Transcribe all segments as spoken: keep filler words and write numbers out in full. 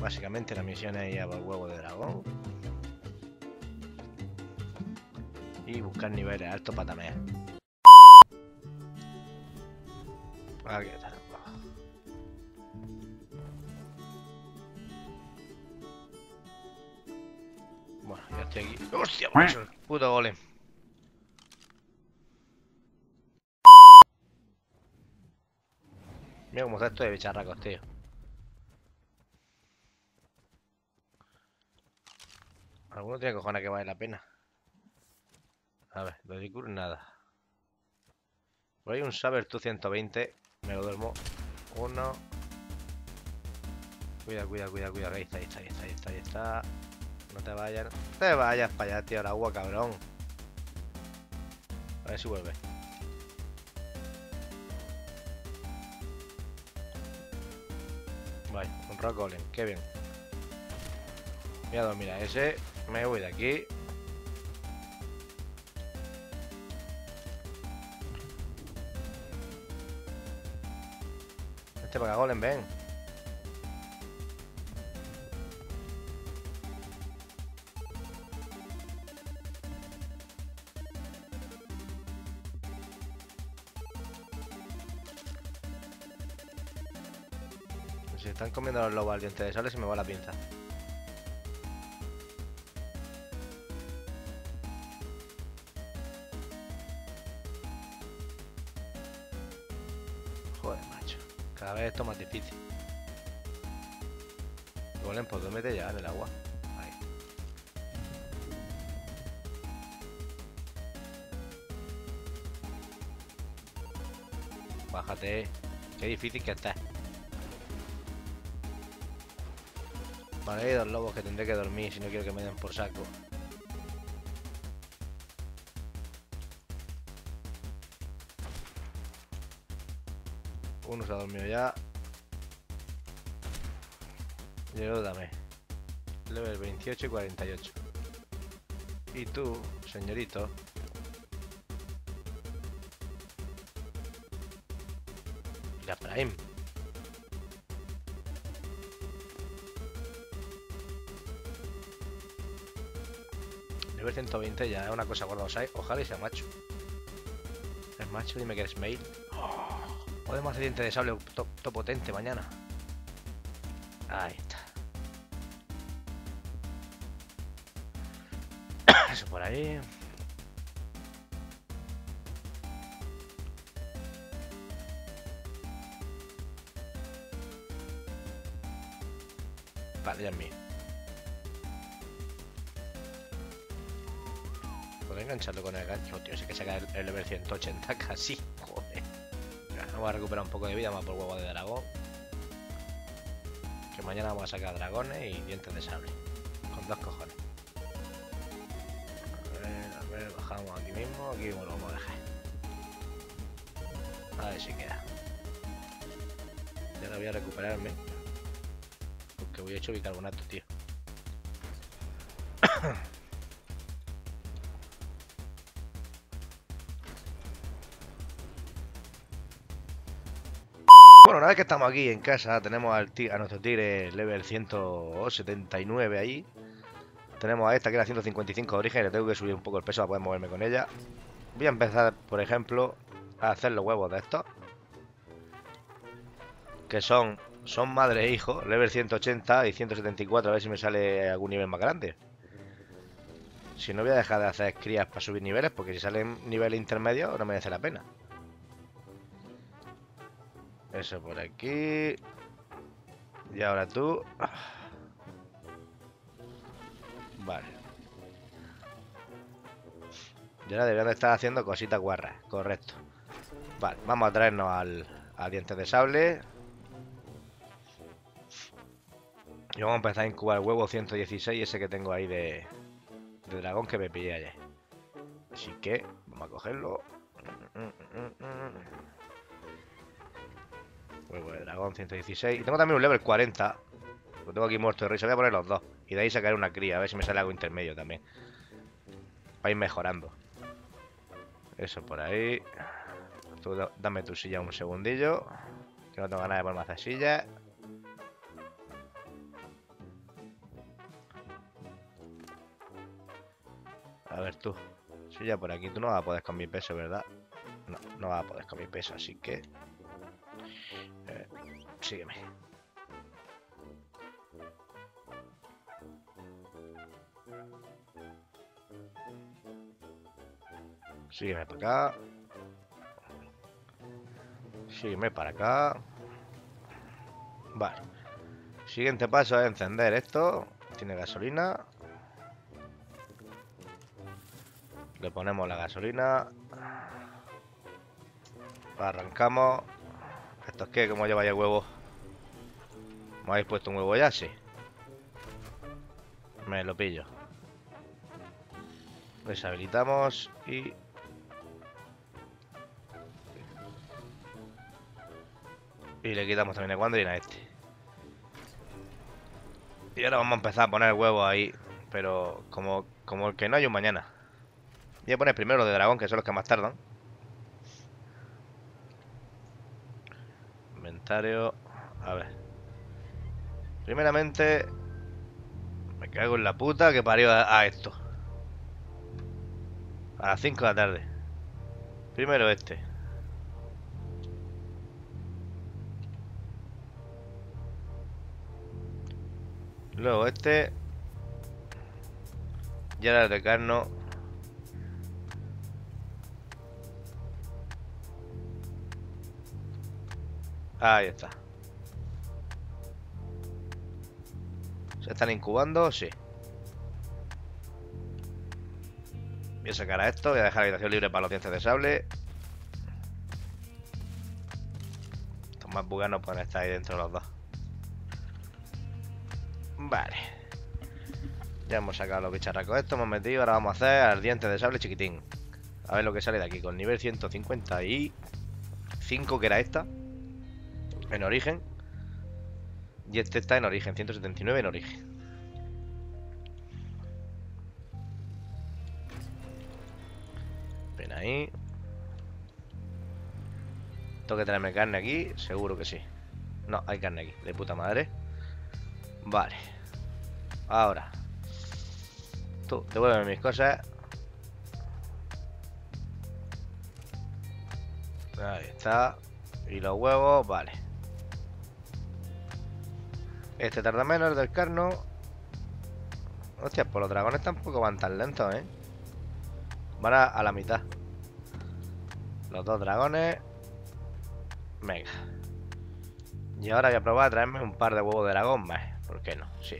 Básicamente la misión es ir a por huevo de dragón. Y buscar niveles altos para tamear. Aquí está. Bueno, ya estoy aquí. ¡Hostia, macho! Puto golem. Mira cómo está esto de bicharracos, tío. Alguno tiene cojones que vale la pena. A ver, lo de Cur nada. Por ahí un Saber tú ciento veinte. Me lo duermo. Uno. Cuida, cuida, cuida, cuida. Ahí está, ahí está, ahí está, ahí está, ahí está. No te vayas. No te vayas para allá, tío. El agua, cabrón. A ver si vuelve. Vale, un rock golem. Qué bien. Mira, mira, ese. Me voy de aquí. Este para acá, golem, ven. Si están comiendo los lobos al diente de sable, se me va la pinza. Joder, macho. Cada vez esto es más difícil. Golem, pues duérmete ya en el agua. Ahí. Bájate. Qué difícil que estás. Vale, hay dos lobos que tendré que dormir si no quiero que me den por saco. Uno se ha dormido ya. Y el otro dame. Level veintiocho y cuarenta y ocho. Y tú, señorito. Y la Prime. Level ciento veinte ya es una cosa gorda. Ojalá y sea macho. Es macho, dime que eres mail. Oh, podemos hacer diente de sable to, to potente mañana. Ahí está. Eso por ahí. Vale, ya es mío. ¿Puedo engancharlo con el gancho? Tío, sé que saca el, el level ciento ochenta casi. Joder. Vamos a recuperar un poco de vida más por huevo de dragón. Que mañana vamos a sacar dragones y dientes de sable. Con dos cojones. A ver, a ver, bajamos aquí mismo. Aquí mismo lo vamos a dejar. A ver si queda. Y ahora voy a recuperarme. Porque voy a hecho bicarbonato, tío. Bueno, una vez que estamos aquí en casa, tenemos al a nuestro tigre level ciento setenta y nueve ahí. Tenemos a esta que era ciento cincuenta y cinco de origen, le tengo que subir un poco el peso para poder moverme con ella. Voy a empezar, por ejemplo, a hacer los huevos de estos. Que son, son madre e hijo, level ciento ochenta y ciento setenta y cuatro, a ver si me sale algún nivel más grande. Si no, voy a dejar de hacer crías para subir niveles, porque si salen niveles intermedios no merece la pena. Eso por aquí. Y ahora tú. Vale. Y ahora deberían de estar haciendo cositas guarras. Correcto. Vale, vamos a traernos al, al diente de sable. Y vamos a empezar a incubar el huevo ciento dieciséis, ese que tengo ahí de, de dragón que me pillé ayer. Así que vamos a cogerlo. Huevo de dragón ciento dieciséis. Y tengo también un level cuarenta. Lo tengo aquí muerto de risa. Voy a poner los dos. Y de ahí sacaré una cría. A ver si me sale algo intermedio también. Para ir mejorando. Eso por ahí. Tú dame tu silla un segundillo. Que no tengo ganas de ponerme a hacer sillas. A ver tú. Si ya por aquí tú no vas a poder con mi peso, ¿verdad? No, no vas a poder con mi peso, así que... Eh, sígueme. Sígueme para acá. Sígueme para acá. Vale. Siguiente paso es encender esto. Tiene gasolina. Le ponemos la gasolina. Arrancamos. ¿Esto es qué? ¿Cómo lleva ya huevo? ¿Me habéis puesto un huevo ya? Sí. Me lo pillo. Deshabilitamos y... Y le quitamos también el Wandering a este. Y ahora vamos a empezar a poner huevos ahí. Pero como, como el que no hay un mañana. Voy a poner primero los de dragón, que son los que más tardan. Inventario. A ver. Primeramente... Me cago en la puta que parió a, a esto. A las cinco de la tarde. Primero este. Luego este. Y ahora el de carno. Ahí está. ¿Se están incubando? Sí. Voy a sacar a esto. Voy a dejar la habitación libre para los dientes de sable. Estos más buganos pueden estar ahí dentro los dos. Vale. Ya hemos sacado los bicharracos estos. Hemos metido. Ahora vamos a hacer al diente de sable chiquitín. A ver lo que sale de aquí. Con nivel ciento cincuenta y cinco, que era esta. En origen. Y este está en origen. ciento setenta y nueve en origen. Ven ahí. ¿Tengo que traerme carne aquí? Seguro que sí. No, hay carne aquí. De puta madre. Vale. Ahora. Tú, devuélveme mis cosas. Ahí está. Y los huevos, vale. Este tarda menos, el del carno. Hostia, pues los dragones tampoco van tan lentos, ¿eh? Van a, a la mitad. Los dos dragones. Venga. Y ahora voy a probar a traerme un par de huevos de dragón más. ¿Por qué no? Sí.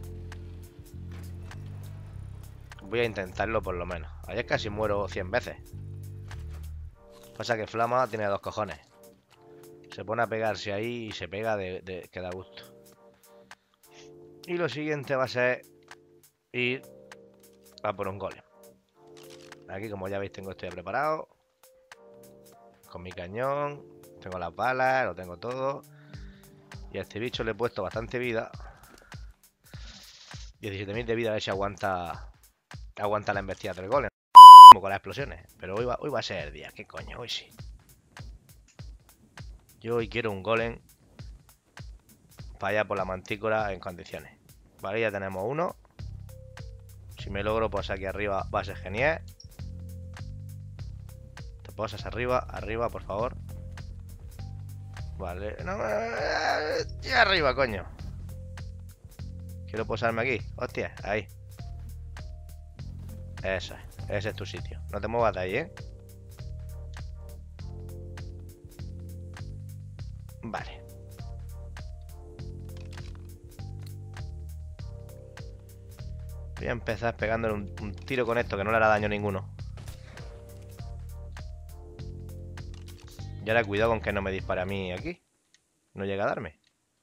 Voy a intentarlo por lo menos. Ayer casi muero cien veces. Pasa que Flama tiene dos cojones. Se pone a pegarse ahí y se pega de, de que da gusto. Y lo siguiente va a ser ir a por un golem. Aquí, como ya veis, tengo esto ya preparado. Con mi cañón. Tengo las balas, lo tengo todo. Y a este bicho le he puesto bastante vida. diecisiete mil de vida, a ver si aguanta Aguanta la embestida del golem. Como con las explosiones. Pero hoy va, hoy va a ser el día. ¿Qué coño? Hoy sí. Yo hoy quiero un golem para allá por la mantícora en condiciones. Vale, ya tenemos uno. Si me logro posar aquí arriba va a ser genial. Te posas arriba, arriba, por favor. Vale. No, y arriba, coño. Quiero posarme aquí. Hostia, ahí. Eso es. Ese es tu sitio. No te muevas de ahí, ¿eh? Vale. Voy a empezar pegándole un, un tiro con esto que no le hará daño a ninguno. Y ahora cuidado con que no me dispare a mí aquí. No llega a darme.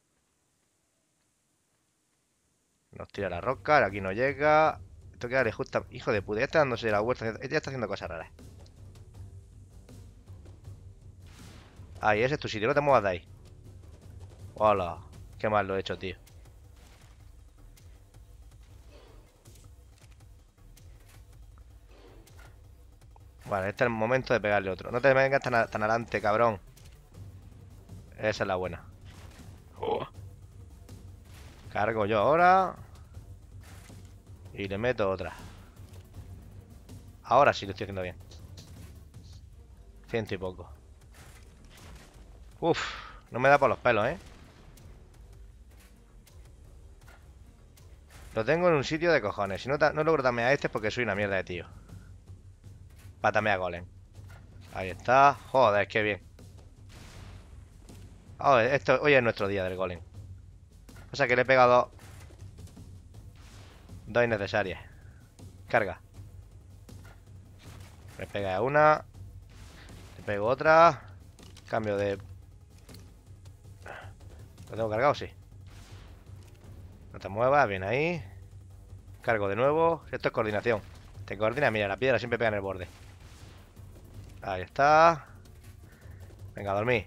Nos tira la roca, aquí no llega. Esto que darle justo. Hijo de puta, ya está dándose la vuelta. Ya está haciendo cosas raras. Ahí, ese es tu sitio, no te muevas de ahí. Hola, qué mal lo he hecho, tío. Vale, este es el momento de pegarle otro. No te vengas tan, tan adelante, cabrón. Esa es la buena. Oh. Cargo yo ahora. Y le meto otra. Ahora sí lo estoy haciendo bien. Ciento y poco. Uf, no me da por los pelos, ¿eh? Lo tengo en un sitio de cojones. Si no, no logro tamear a este es porque soy una mierda de tío. Para tamear a golem. Ahí está. Joder, qué bien. Oh, esto, hoy es nuestro día del golem. O sea que le he pegado dos innecesarias. Carga. Le pega una. Le pego otra. Cambio de... ¿Lo tengo cargado? Sí. No te muevas, bien ahí. Cargo de nuevo. Esto es coordinación. Te coordina, mira, la piedra siempre pega en el borde. Ahí está. Venga, a dormir.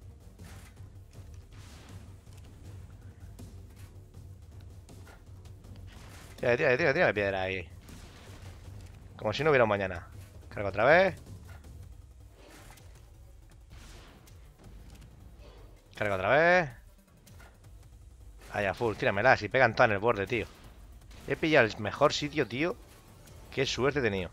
Tira, tira, tira, tira la piedra ahí. Como si no hubiera un mañana. Cargo otra vez. Cargo otra vez. Ahí a full, tíramela. Si pegan todas en el borde, tío. He pillado el mejor sitio, tío. Qué suerte he tenido.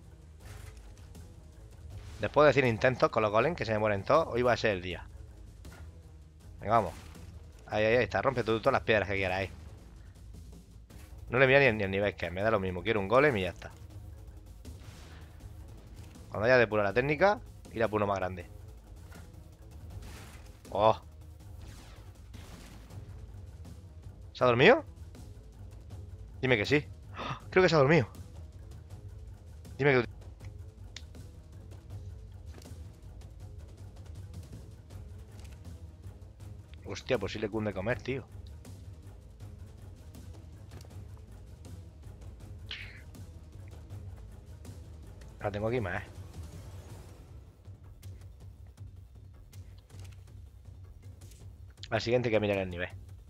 Después de cien intentos con los golems, que se me mueren todos, hoy va a ser el día. Venga, vamos. Ahí, ahí, ahí está. Rompe tú todas las piedras que quieras ahí. No le mira ni, ni el nivel que es. Me da lo mismo. Quiero un golem y ya está. Cuando haya depurado la técnica, ir a por uno más grande. Oh. ¿Se ha dormido? Dime que sí. Creo que se ha dormido. Dime que... Hostia, pues sí le cunde comer, tío. La tengo aquí más, eh. Al siguiente hay que mirar el nivel.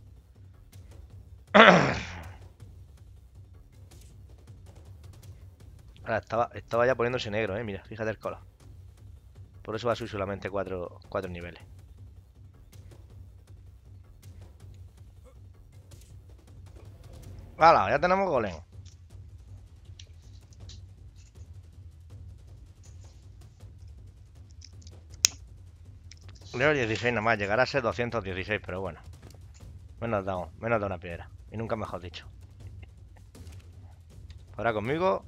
Ahora, estaba, estaba ya poniéndose negro, eh. Mira, fíjate el color. Por eso va a subir solamente cuatro, cuatro niveles. ¡Hala! Ya tenemos golem. Leo dieciséis nomás, llegará a ser doscientos dieciséis, pero bueno. Menos da, menos da una piedra. Y nunca mejor dicho. Ahora conmigo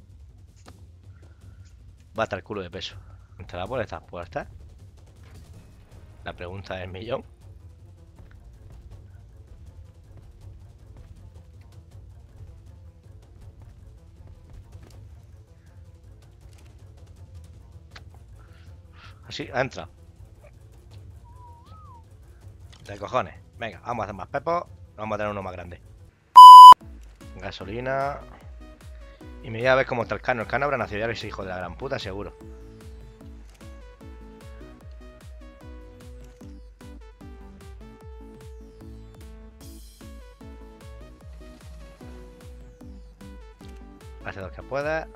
va a estar el culo de peso. ¿Entrará por estas puertas? La pregunta es millón. Así, ha entrado. De cojones. Venga, vamos a hacer más pepos. Vamos a tener uno más grande. Gasolina. Y me voy a ver cómo está el cano. El cano habrá nacido ya ese hijo de la gran puta, seguro. Hace dos que pueda.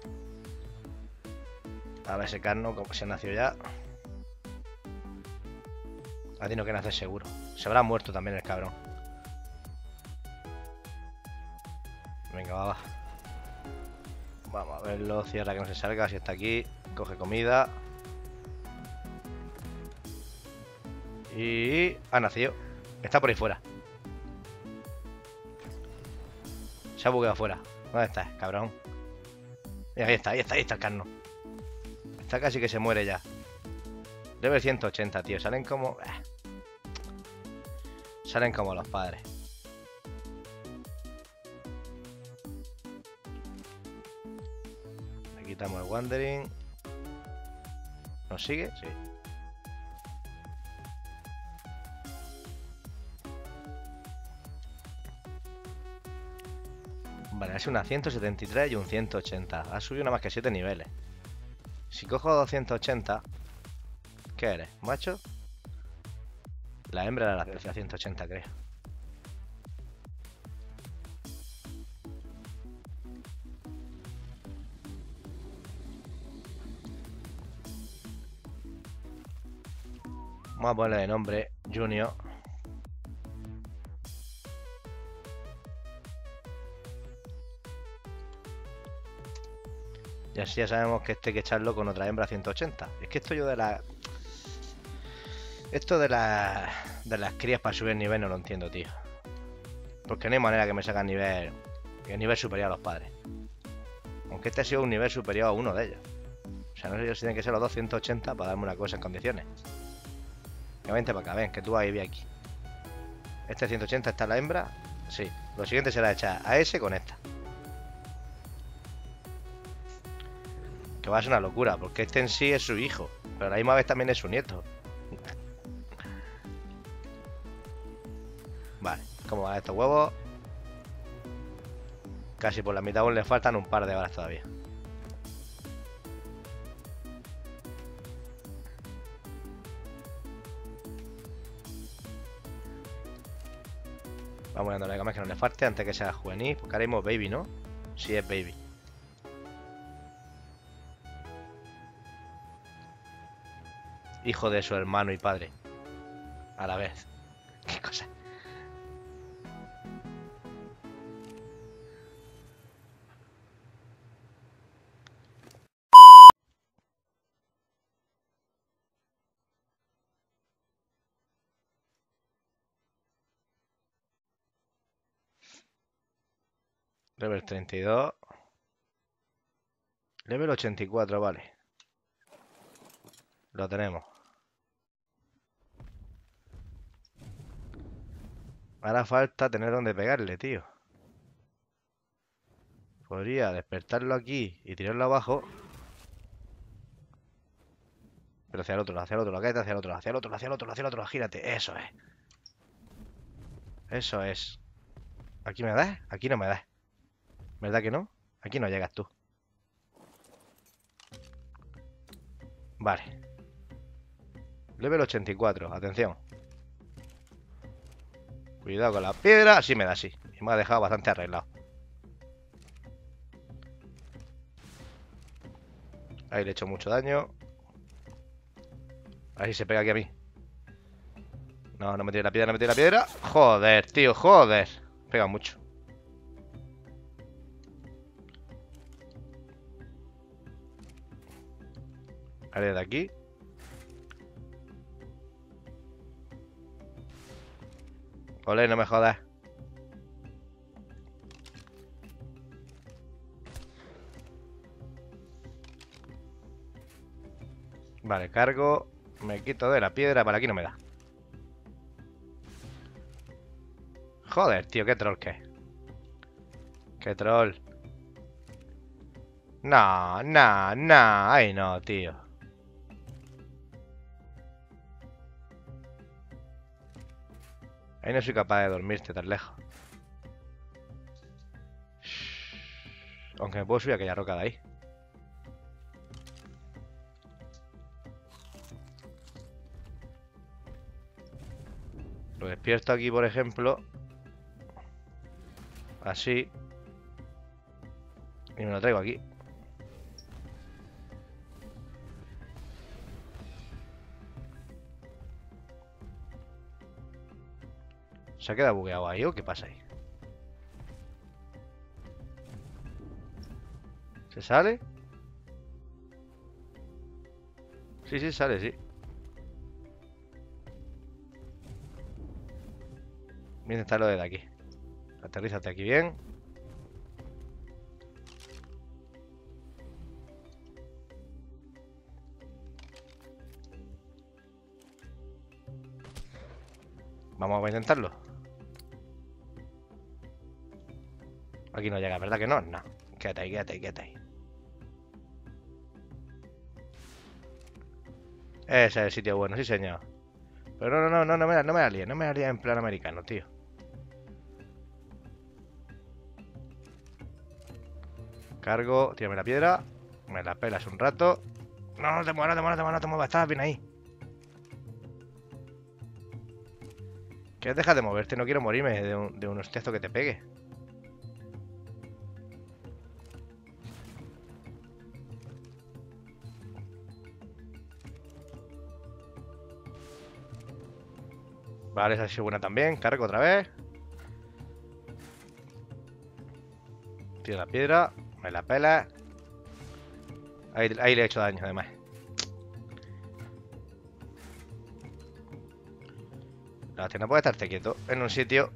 A ver ese carno, como se ha nacido ya. Ha tenido que nacer seguro. Se habrá muerto también el cabrón. Venga, va, va. Vamos a verlo. Cierra que no se salga. Si está aquí, coge comida. Y ha nacido. Está por ahí fuera. Se ha bugueado fuera. ¿Dónde estás, cabrón? Mira, ahí está, ahí está, ahí está el carno. Está casi que se muere ya. Level ciento ochenta, tío. Salen como... Eh. Salen como los padres. Le quitamos el Wandering. ¿Nos sigue? Sí. Vale, es una ciento setenta y tres y un ciento ochenta. Ha subido nada más que siete niveles. Si cojo doscientos ochenta... ¿Qué eres? ¿Macho? La hembra era la ciento ochenta, creo. Vamos a ponerle de nombre Junior. Y así ya sabemos que este hay que echarlo con otra hembra ciento ochenta. Es que esto yo de la... Esto de, la... de las crías para subir nivel no lo entiendo, tío. Porque no hay manera que me sacan nivel... Que nivel superior a los padres. Aunque este ha sido un nivel superior a uno de ellos. O sea, no sé si tienen que ser los dos ciento ochenta para darme una cosa en condiciones. Que vente para acá, ven, que tú ahí vi aquí. Este ciento ochenta está la hembra. Sí. Lo siguiente será echar a ese con esta. Que va a ser una locura, porque este en sí es su hijo. Pero a la misma vez también es su nieto. Vale, ¿cómo van estos huevos? Casi por la mitad aún le faltan un par de balas todavía. Vamos dándole más que no le falte antes que sea juvenil. Porque ahora mismo baby, ¿no? Sí, es baby. Hijo de su hermano y padre. A la vez. Qué cosa. Level treinta y dos. Level ochenta y cuatro, vale. Lo tenemos. Ahora falta tener donde pegarle, tío. Podría despertarlo aquí y tirarlo abajo. Pero hacia el otro, hacia el otro, hacia el otro, hacia el otro, hacia el otro, hacia el otro, gírate. Eso es. Eso es. ¿Aquí me das? Aquí no me das. ¿Verdad que no? Aquí no llegas tú. Vale. Level ochenta y cuatro, atención. Cuidado con la piedra. Así me da, sí. Y me ha dejado bastante arreglado. Ahí le he hecho mucho daño. A ver si se pega aquí a mí. No, no me tire la piedra, no me tire la piedra. Joder, tío, joder. Pega mucho. A ver, de aquí. Ole, no me jodas. Vale, cargo. Me quito de la piedra. Para aquí no me da. Joder, tío, qué troll que es. Qué troll. No, no, no. Ay, no, tío. Ahí no soy capaz de dormirte tan lejos. Aunque me puedo subir a aquella roca de ahí. Lo despierto aquí, por ejemplo. Así. Y me lo traigo aquí. ¿Se ha quedado bugueado ahí o qué pasa ahí? ¿Se sale? Sí, sí, sale, sí. Voy a intentarlo desde aquí. Aterrízate aquí bien. Vamos a intentarlo. Aquí no llega, ¿verdad que no? No. Quédate ahí, quédate ahí, quédate ahí. Ese es el sitio bueno, sí señor. Pero no, no, no, no, no me, no me la líes, no me la líes en plan americano, tío. Cargo, tírame la piedra. Me la pelas un rato. No, no te muevas, no te muevas, no te muevas, no te muevas. Estás bien ahí. ¿Qué? Deja de moverte, no quiero morirme de un, de un hostiazo que te pegue. Vale, esa ha sido buena también. Cargo otra vez. Tiro la piedra. Me la pela. Ahí, ahí le he hecho daño, además. La hostia, no puede estarte quieto en un sitio.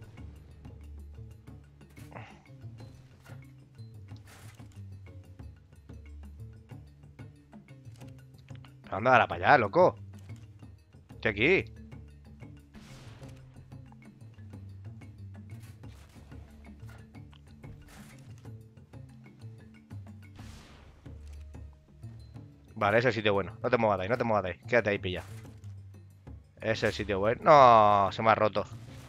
Pero anda, ahora para allá, loco. Estoy aquí. Vale, ese es el sitio bueno. No te muevas de ahí, no te muevas de ahí. Quédate ahí, pilla. Ese es el sitio bueno. No, se me ha roto.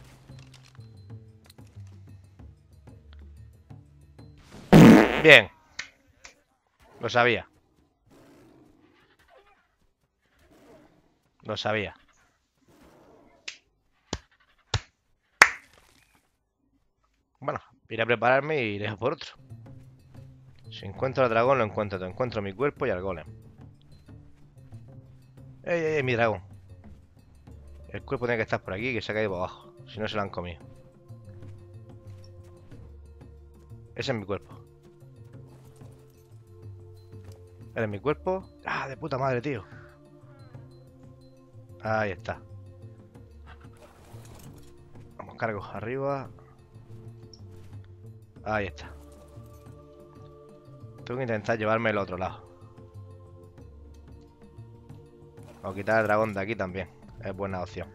Bien. Lo sabía. Lo sabía. Bueno, iré a prepararme y iré a por otro. Si encuentro al dragón, lo encuentro. Te encuentro mi cuerpo y al golem. ¡Ey, ey, ey, mi dragón! El cuerpo tiene que estar por aquí, que se ha caído por abajo. Si no, se lo han comido. Ese es mi cuerpo. ¿Eres mi cuerpo? ¡Ah, de puta madre, tío! Ahí está. Vamos, cargo arriba. Ahí está. Tengo que intentar llevarme el otro lado. O quitar el dragón de aquí también. Es buena opción.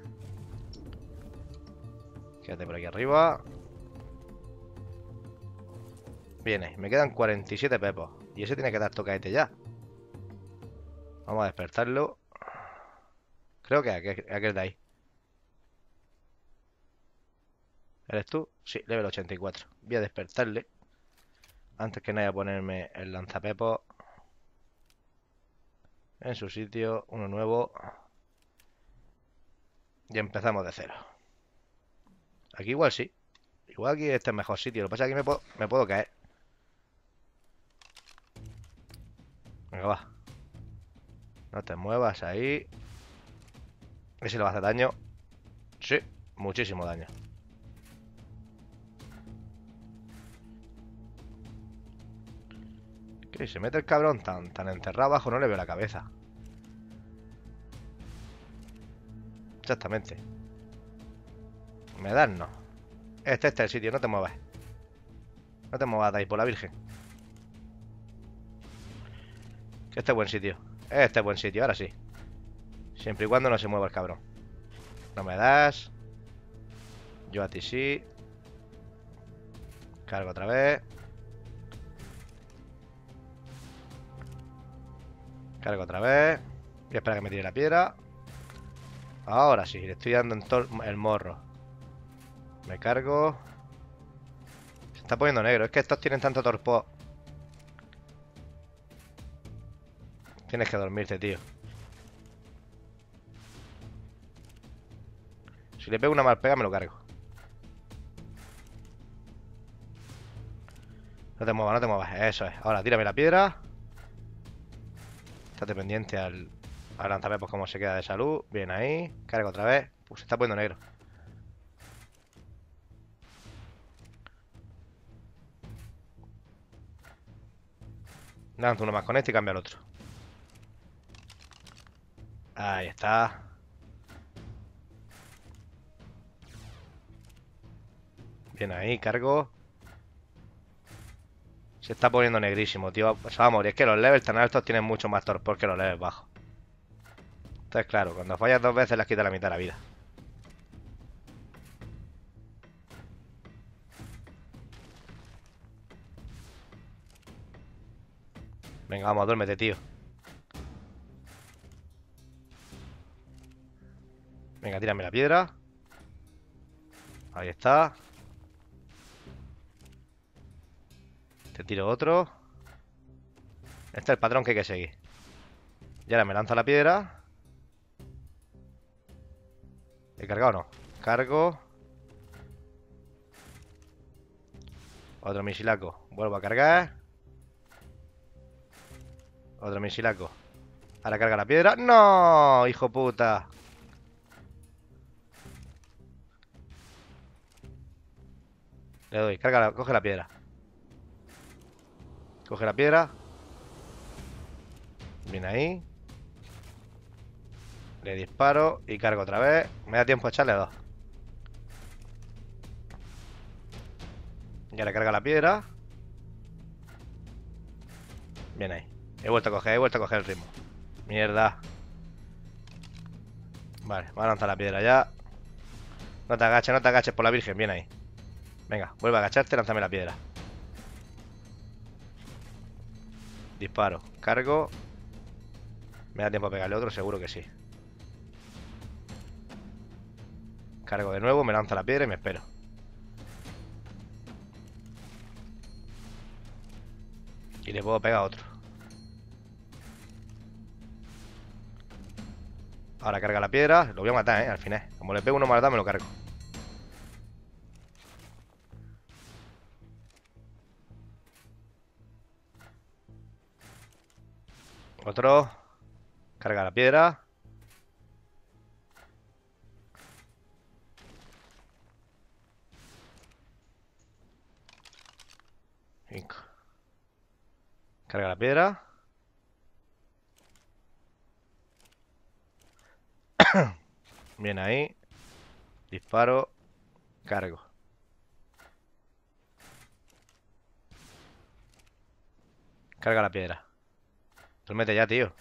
Quédate por aquí arriba. Viene. Me quedan cuarenta y siete pepos. Y ese tiene que dar tocaete ya. Vamos a despertarlo. Creo que aquel, aquel de ahí. ¿Eres tú? Sí, level ochenta y cuatro. Voy a despertarle. Antes que nada voy a ponerme el lanzapepos en su sitio. Uno nuevo. Y empezamos de cero. Aquí igual sí. Igual aquí este es mejor sitio. Lo que pasa es que aquí me puedo, me puedo caer. Venga, va. No te muevas ahí. Ese le va a hacer daño. Sí, muchísimo daño. ¿Qué? Se mete el cabrón tan, tan enterrado abajo, no le veo la cabeza. Exactamente. Me dan, no. Este, este es el sitio, no te muevas. No te muevas de ahí, por la virgen. Que este es buen sitio. Este es buen sitio, ahora sí. Siempre y cuando no se mueva el cabrón. No me das. Yo a ti sí. Cargo otra vez. Cargo otra vez. Y espera que me tire la piedra. Ahora sí, le estoy dando en todo el morro. Me cargo. Se está poniendo negro. Es que estos tienen tanto torpor. Tienes que dormirte, tío. Si le pego una mal pega, me lo cargo. No te muevas, no te muevas. Eso es. Ahora, tírame la piedra. Estate pendiente al, al lanzapepos cómo se queda de salud. Bien ahí. Cargo otra vez. Pues se está poniendo negro. Lanzo uno más con este y cambia al otro. Ahí está. Bien ahí, cargo. Se está poniendo negrísimo, tío. Se va a morir. Es que los levels tan altos tienen mucho más torpor que los levels bajos. Entonces, claro, cuando fallas dos veces les quita la mitad de la vida. Venga, vamos, duérmete, tío. Venga, tírame la piedra. Ahí está. Te tiro otro. Este es el patrón que hay que seguir. Y ahora me lanza la piedra. ¿He cargado o no? Cargo. Otro misilaco. Vuelvo a cargar. Otro misilaco. Ahora carga la piedra. ¡No! ¡Hijo puta! Le doy. Carga la... Coge la piedra. Coge la piedra. Viene ahí. Le disparo y cargo otra vez. Me da tiempo a echarle dos. Ya le carga la piedra. Bien ahí. He vuelto a coger, he vuelto a coger el ritmo. Mierda. Vale, vamos a lanzar la piedra ya. No te agaches, no te agaches por la virgen. Bien ahí. Venga, vuelve a agacharte, lánzame la piedra. Disparo, cargo. ¿Me da tiempo a pegarle otro? Seguro que sí. Cargo de nuevo, me lanza la piedra y me espero. Y le puedo pegar otro. Ahora carga la piedra. Lo voy a matar, eh, al final. Como le pego uno más, me lo cargo. Otro. Carga la piedra. Cinco. Carga la piedra. Bien ahí. Disparo. Cargo. Carga la piedra. Tú mete ya, tío.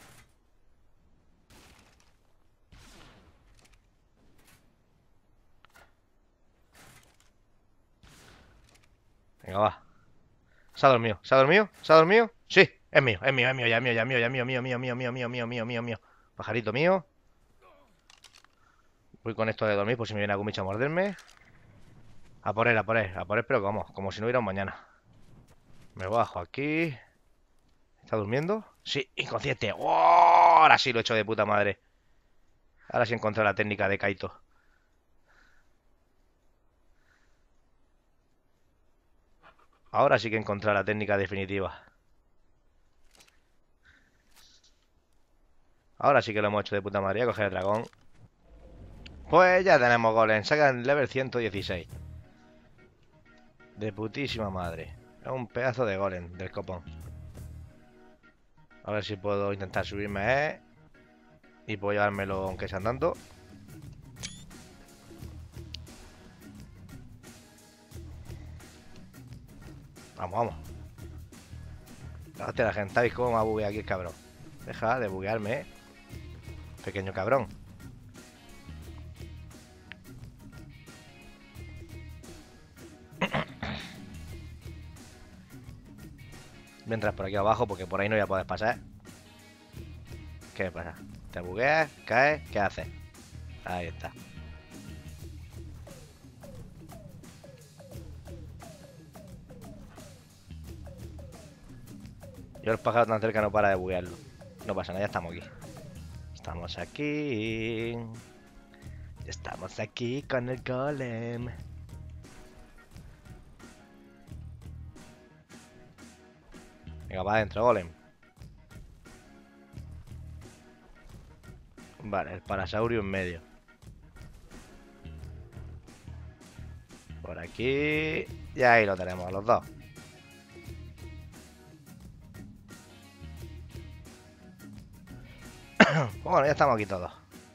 Venga, va. ¿Se ha dormido? ¿Se ha dormido? ¿Se ha dormido? Sí, es mío, es mío, es mío, ya es mío, ya es mío, ya es mío, mío, mío, mío, mío, mío, mío, mío, mío, mío. Pajarito mío. Voy con esto de dormir por si me viene algún bicho a morderme. A por él, a por él, a por él, pero vamos, como si no hubiera un mañana. Me bajo aquí. ¿Está durmiendo? Sí, inconsciente. ¡Oh! Ahora sí lo he hecho de puta madre. Ahora sí encontré la técnica de Kaito. Ahora sí que encontré la técnica definitiva. Ahora sí que lo hemos hecho de puta madre. Voy a coger el dragón. Pues ya tenemos golem. Sacan level ciento dieciséis. De putísima madre. Es un pedazo de golem del copón. A ver si puedo intentar subirme a él. Y puedo llevármelo aunque sea andando. Vamos, vamos. Hostia, la gente, ¿sabéis cómo me ha bugueado aquí el cabrón? Deja de buguearme, eh. Pequeño cabrón. Voy a entrar por aquí abajo porque por ahí no voy a poder pasar. ¿Qué pasa? ¿Te bugueas? ¿Caes? ¿Qué haces? Ahí está. Yo el pájaro tan cerca no para de buguearlo. No pasa nada, ya estamos aquí. Estamos aquí. Estamos aquí con el golem. Venga, va adentro, golem. Vale, el parasaurio en medio. Por aquí. Y ahí lo tenemos, los dos. Bueno, ya estamos aquí todos.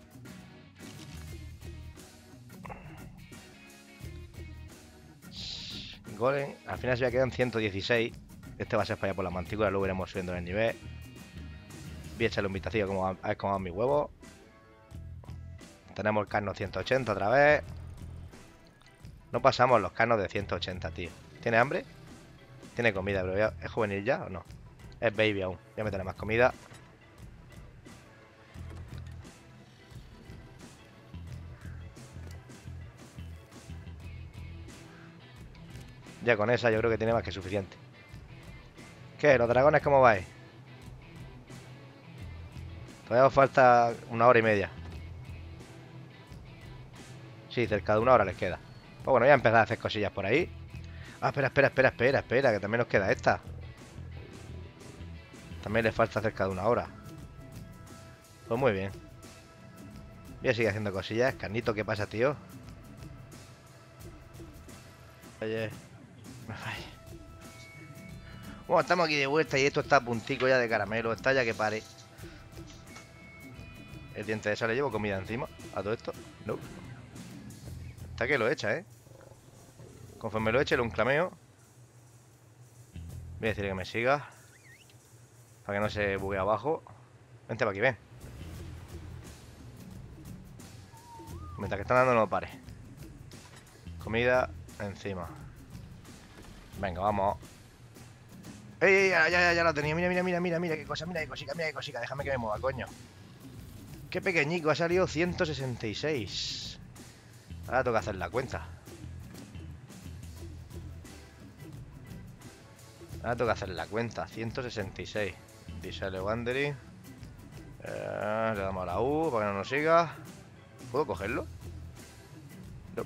Golem, al final se ya quedan ciento dieciséis. Este va a ser para allá por la mantícula, luego iremos subiendo el nivel. Voy a echarle un vistacillo como a, a ver cómo van mis huevos. Tenemos el carno ciento ochenta otra vez. No pasamos los carnos de ciento ochenta, tío. ¿Tiene hambre? Tiene comida, pero ya, ¿es juvenil ya o no? Es baby aún. Voy a meterle más comida. Ya con esa yo creo que tiene más que suficiente. ¿Qué? ¿Los dragones cómo vais? Todavía os falta una hora y media. Sí, cerca de una hora les queda. Pues bueno, voy a empezar a hacer cosillas por ahí. Ah, espera, espera, espera, espera, espera, que también nos queda esta. También le falta cerca de una hora. Pues muy bien. Voy a seguir haciendo cosillas. Carnito, ¿qué pasa, tío? Oye, me falla. Bueno, estamos aquí de vuelta y esto está a puntico ya de caramelo. Está ya que pare. El diente de sal, le llevo comida encima a todo esto. No. Está que lo echa, ¿eh? Conforme lo eche, lo enclameo. Voy a decirle que me siga. Para que no se bugue abajo. Vente para aquí, ven. Mientras que están dando, no pare. Comida encima. Venga, vamos. ¡Ey, ey! Ya, ya, ya la tenía. Mira, mira, mira, mira, mira qué cosa, mira qué cosica, mira qué cosica. Déjame que me mueva, coño. Qué pequeñico, ha salido ciento sesenta y seis. Ahora tengo que hacer la cuenta. Ahora tengo que hacer la cuenta. ciento sesenta y seis. Disale Wandering. Eh, le damos a la U para que no nos siga. ¿Puedo cogerlo? No.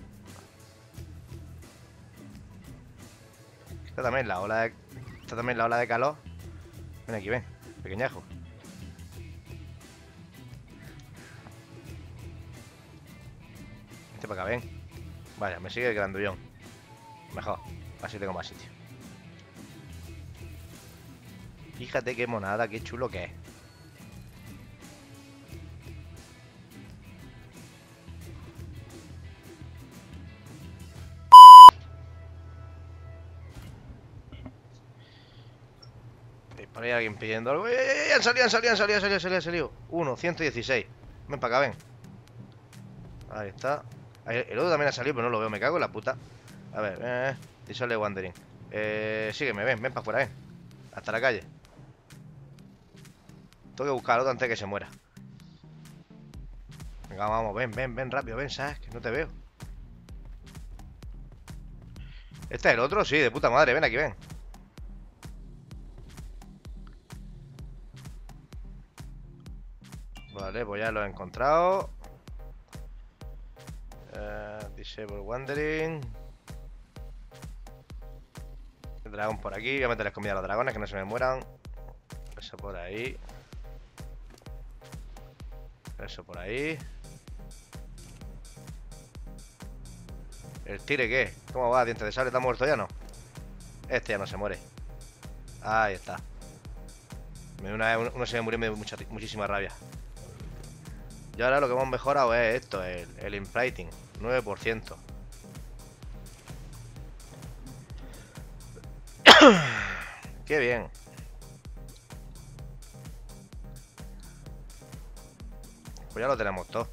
Esta también la ola de... Esta también la ola de calor. Ven aquí, ven. Pequeñajo. Este para acá, ven. Vaya, me sigue el grandullón. Mejor. Así tengo más sitio. Fíjate qué monada, qué chulo que es. Por ahí alguien pidiendo algo. ¡Ey, ey, ey! Han salido, han salido, han salido, han salido, han salido, han salido. Uno, ciento dieciséis. Ven para acá, ven. Ahí está. Ahí, el otro también ha salido, pero no lo veo. Me cago en la puta. A ver, eh. Y sale Wandering. Eh, sígueme, ven, ven para afuera, ven. Hasta la calle. Tengo que buscar al otro antes de que se muera. Venga, vamos, ven, ven, ven rápido, ven, ¿sabes? Que no te veo. ¿Este es el otro? Sí, de puta madre, ven aquí, ven. Vale, pues ya lo he encontrado. uh, Disable Wandering. El dragón por aquí. Voy a meterles comida a los dragones, que no se me mueran. Eso por ahí. Eso por ahí. ¿El tire qué? ¿Cómo va? ¿Diente de sable? ¿Está muerto ya no? Este ya no se muere. Ahí está. Una, uno se me murió y me dio mucha, muchísima rabia. Y ahora lo que hemos mejorado es esto, el, el imprinting, nueve por ciento. Qué bien. Pues ya lo tenemos todo.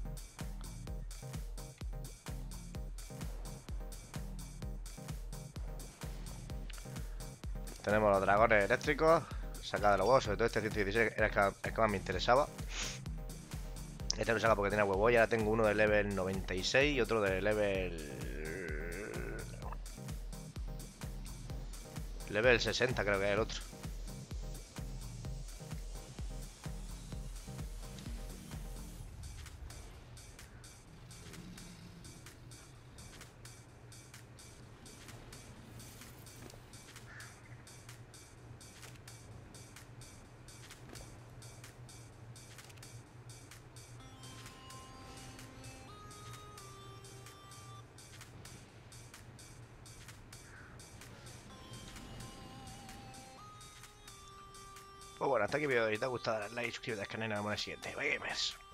Tenemos los dragones eléctricos. Sacado de los huevos, sobre todo este ciento dieciséis era el que, el que más me interesaba. Este lo saca porque tiene huevo. Y ahora tengo uno de level noventa y seis y otro de level... Level sesenta creo que es el otro. Pues bueno, hasta aquí el vídeo. Si te ha gustado, dale like, suscríbete al canal y nos vemos en el siguiente. Bye, gamers.